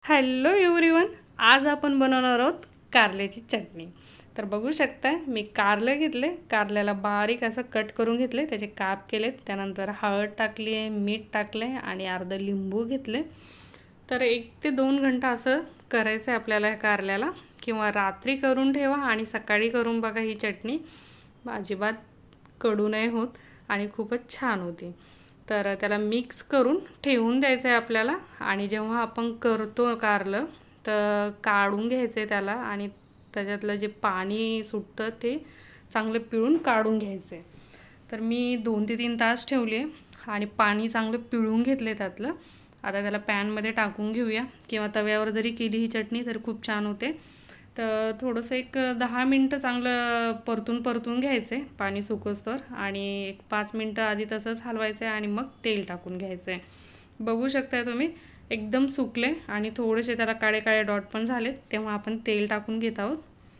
Hello everyone, आज आपण बनवणार आहोत कारल्याची चटणी। तर बघू शकता मी कारले घेतले, कारल्याला बारीक असं कट करून घेतले, त्याचे काप केलेत, त्यानंतर हळद टाकली आहे, मीठ टाकले आणि अर्धा लिंबू घेतले। तर 1 ते 2 घंटा असं करायचं आहे आपल्याला कारल्याला, किंवा रात्री करून ठेवा आणि सकाळी करून बघा। ही चटणी अजिबात कडू नाही होत आणि खूपच छान होती। तर त्याला मिक्स करून ठेवून द्यायचं आहे आपल्याला, आणि जेव्हा आपण करतो कारलं तर काढून घ्यायचं त्याला, आणि त्याच्यातलं जे पाणी सुटतं ते चांगलं पिळून काढून घ्यायचं। तर मी 2 ते 3 तास ठेवले आणि पाणी चांगलं पिळून घेतले त्यातलं। आता त्याला पॅनमध्ये टाकून घेऊया, किंवा तव्यावर जरी केली ही चटणी तर खूप छान होते। तर थोडंसं एक 10 मिनटं चांगलं परतून घ्यायचं पाणी सुकसतर, आणि एक 5 मिनटं आधी तसंच हलवायचं आणि मग तेल टाकून घ्यायचं। बघू शकता तुम्ही एकदम सुकले आणि थोडेसे त्याला काळे काळे डॉट पण झाले। तेव्हा आपण तेल टाकून घेत आहोत।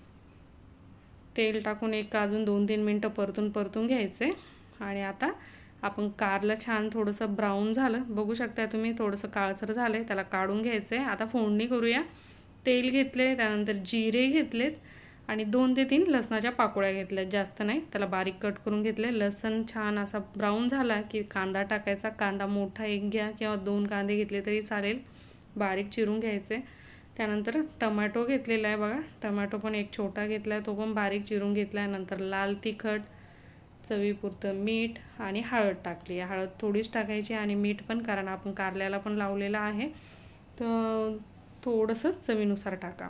तेल टाकून एक अजून 2-3 मिनटं परतून घ्यायचे, आणि आता आपण कारलं छान थोडंसं ब्राऊन झालं, बघू शकता तुम्ही थोडंसं काळसर झालं, त्याला काढून घ्यायचं। आता फोडणी करूया। तेल घेतले, त्यानंतर जिरे घेतलेत आणि 2 ते 3 लसणाच्या पाकळ्या घेतल्यात, जास्त नाही। त्याला बारीक कट करून घेतले। लसण छान असा ब्राऊन झाला की कांदा टाकायचा। कांदा मोठा एक घ्या किंवा 2 कांदे घेतले तरी चालेल, बारीक चिरून घ्यायचे। त्यानंतर टोमॅटो घेतलेला आहे बघा, टोमॅटो पण एक छोटा घेतला आहे, तो पण बारीक चिरून घेतला आहे। नंतर लाल तिखट, चवीपुरतं मीठ आणि हळद टाकली आहे। हळद थोडीच टाकायची आणि मीठ पण, कारण आपण कारल्याला पण लावलेलं आहे, तर थोडंसं चवीनुसार टाका।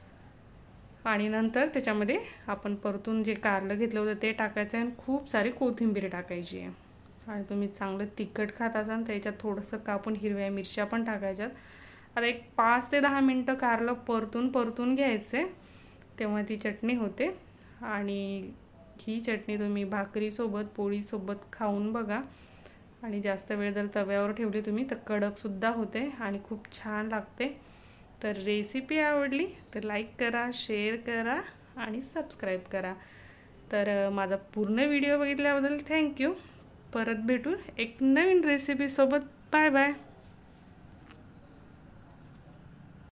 आणि नंतर त्याच्यामध्ये आपण परतून जे कारलं घेतलं होतं ते टाकायचं आणि खूप सारी कोथिंबीर टाकायची आहे। आणि तुम्ही चांगलं तिखट खात असाल तर याच्यात थोडंसं कापून हिरव्या मिरच्या पण टाकायच्यात। आता एक 5 ते 10 मिनटं कारलं परतून घ्यायचे, तेव्हा ती चटणी होते। आणि ही चटणी तुम्ही भाकरीसोबत, पोळीसोबत खाऊन बघा, आणि जास्त वेळ जर तव्यावर ठेवली तुम्ही तर कडकसुद्धा होते आणि खूप छान लागते। तर रेसिपी आवडली तर लाईक करा, शेअर करा आणि सबस्क्राईब करा। तर माझा पूर्ण व्हिडिओ बघितल्याबद्दल थँक्यू। परत भेटू एक नवीन रेसिपीसोबत। Bye bye.